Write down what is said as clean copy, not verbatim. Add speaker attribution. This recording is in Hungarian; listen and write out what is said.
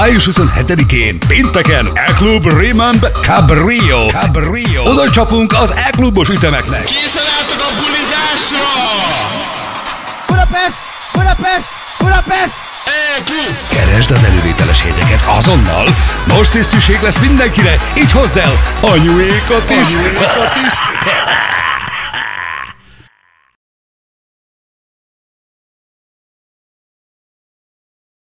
Speaker 1: Május 27-én, pénteken, E-Klub Rimond Cabrillo. Oda csapunk az E-Klubos ütemeknek.
Speaker 2: Készen álltok a bulizásra!
Speaker 3: Budapest! Budapest! Budapest!
Speaker 2: E-Klub!
Speaker 1: Keresd az elővételes jegyeket azonnal. Most is szükség lesz mindenkire, így hozd el anyuékat is.